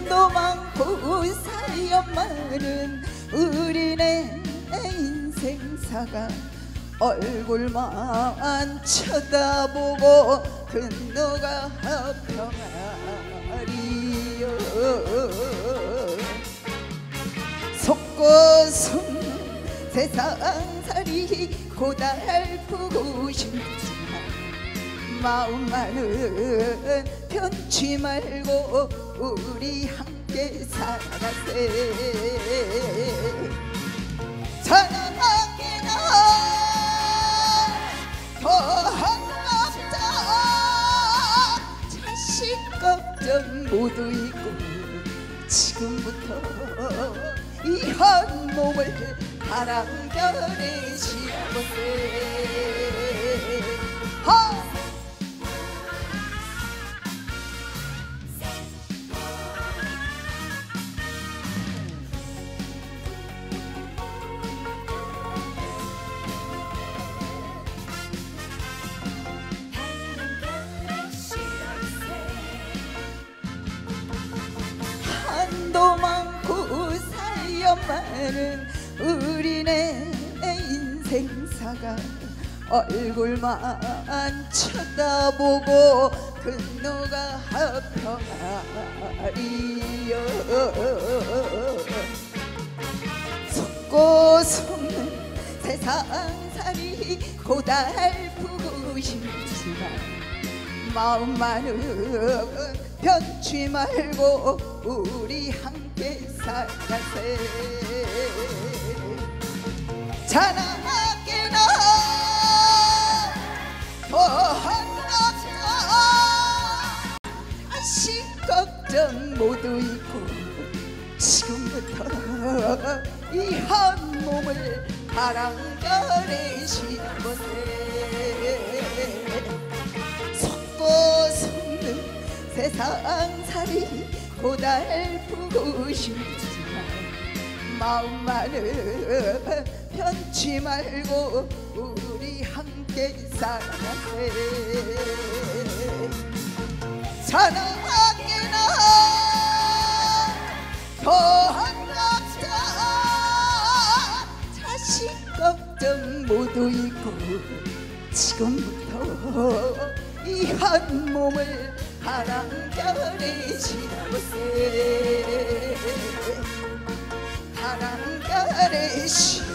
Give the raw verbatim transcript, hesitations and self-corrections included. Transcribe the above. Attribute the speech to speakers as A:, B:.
A: 한도 많고 사연만은 우리네 인생사가 얼굴만 쳐다보고 건너가 평안이여 속고 속는 세상살이 고달프고 싶지만 마음만은 변치 말고 우리 함께 살아가세 사랑하게나 더한갑자 자식 걱정 모두 잊고 지금부터 이 한 몸을 바람결에 씌워보세 한도 많고 사연만은 우리네 인생사가 얼굴만 쳐다보고 건너가 평안이여 속고 속는 세상살이 고달프고 힘지만 마음만은 변치 말고 우리 함께 살아가세 자나게나 더한갑자 아식 걱정 모두 잊고 지금부터 이 한 몸을 바람결에 씌워보세 속고 속는 세상살이 고달프고 힘지만 마음만은 변치 말고 우리 함께 살아가세 사랑하게나 더한갑자 자식 걱정 모두 잊고 지금부터 이 한 몸을 바람결에 씌워보세 바람결에 씌워